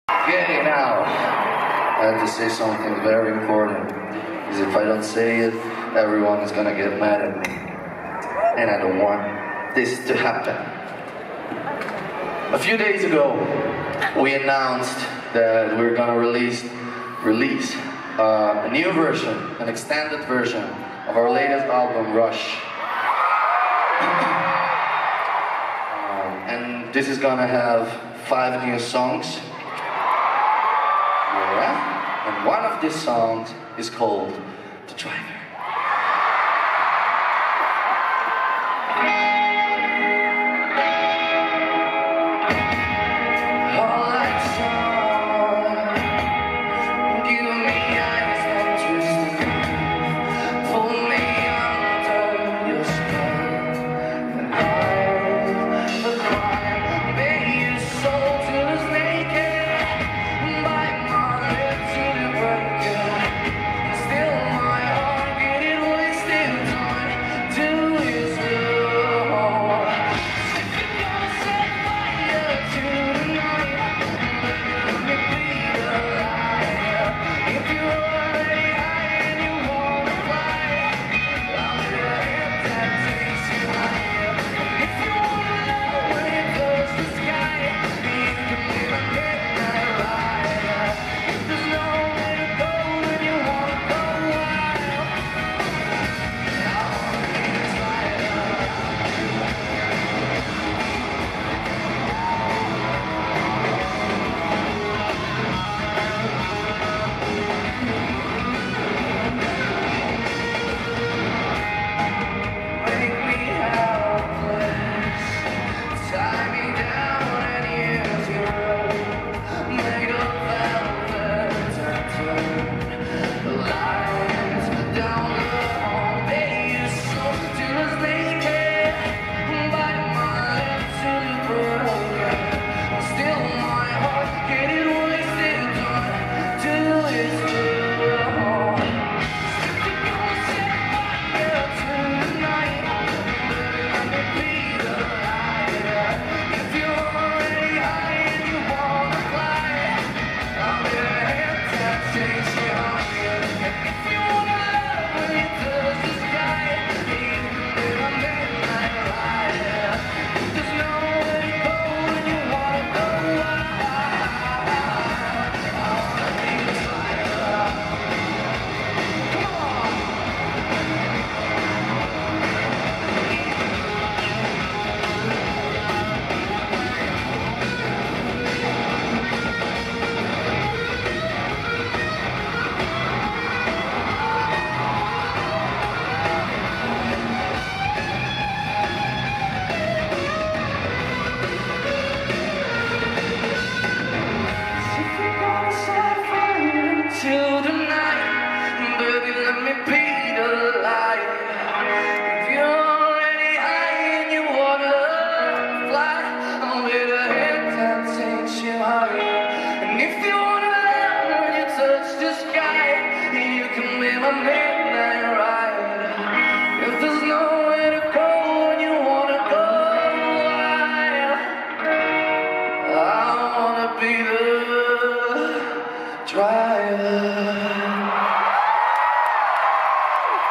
Okay, now, I have to say something very important. Because if I don't say it, everyone is gonna get mad at me. And I don't want this to happen. A few days ago, we announced that we're gonna release a new version, an extended version of our latest album, Rush. And this is gonna have 5 new songs. Yeah, and one of these songs is called The Driver.